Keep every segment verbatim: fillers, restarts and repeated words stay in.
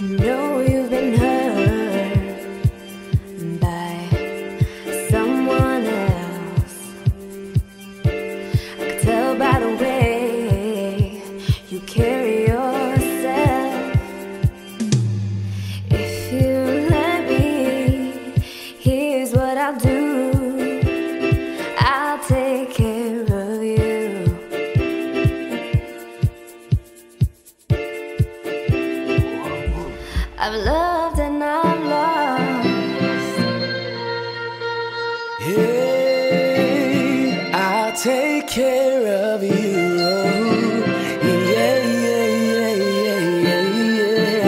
know you've been hurt by someone else. I could tell by the way you carry yourself. If you let me, here's what I'll do. I'll take care of you. I've loved and I've lost. Hey, I'll take care of you. Yeah, yeah, yeah, yeah,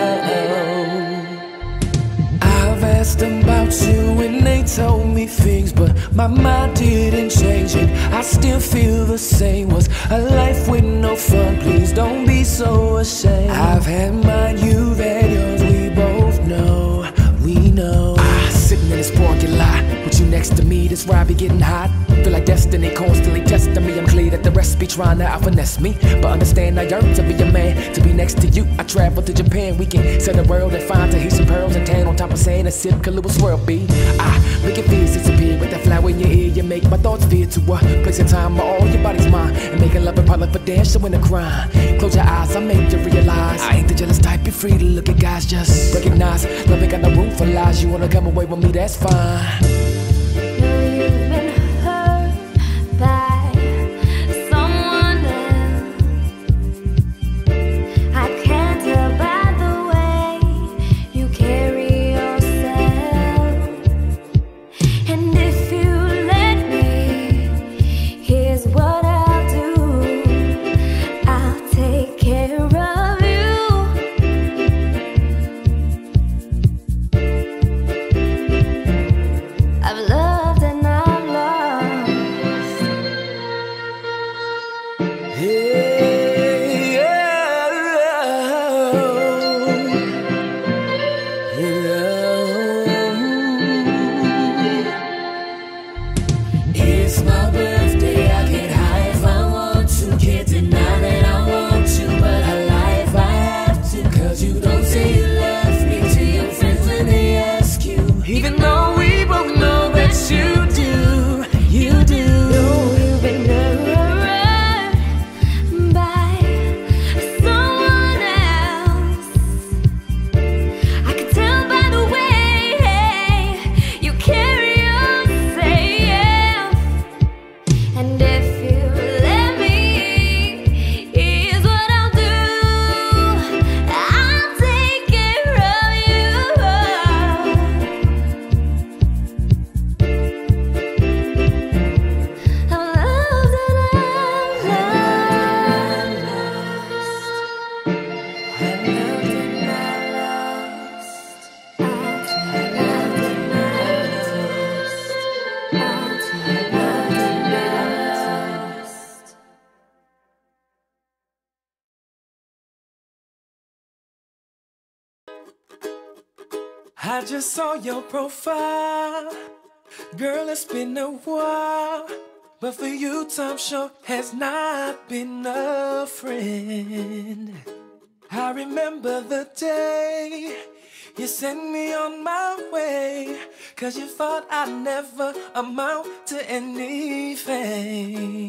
yeah. I've asked about you and they told me things, but my mind didn't change and I still feel the same. Was a life with no fun, please don't be so ashamed. I've had mine, you've had yours, we both know, we know. Ah, sitting in this parking lot with you next to me, this ride be getting hot. Feel like destiny constantly testing me. I'm clear that the rest be trying to out-finesse me, but understand I yearn to be a man, to be next to you. I travel to Japan, we can sell the world and find Tahitian pearls and tan on top of sand and sip Kahlua swirl B. I make your fears disappear with that flower in your ear. You make my thoughts veer to a place and time where all your body's mine, and making love in public for dance, showing the crime. Close your eyes, I make you realize I ain't the jealous type. You're free to look at guys, just recognize love ain't got no room for lies. You wanna come away with me, that's fine. Know you've been hurt by someone else. I can't tell by the way you carry yourself. And if you let me, here's what I'll do. I'll take care of you. I've loved and I've lost. Hey, yeah, yeah. It's my birthday, I get high if I want to. Can't deny that I want to, but I lie if I have to. Cause you don't say you love me to your friends when they ask you, even though we both know that you do, you do. Know you've been hurt by someone else. I could tell by the way you carry yourself. And if you let me, here's what I'll do. I'll take care of you. I've loved and I've lost. I just saw your profile, girl, it's been a while, but for you time sure has not been a friend. I remember the day you sent me on my way, cause you thought I'd never amount to anything.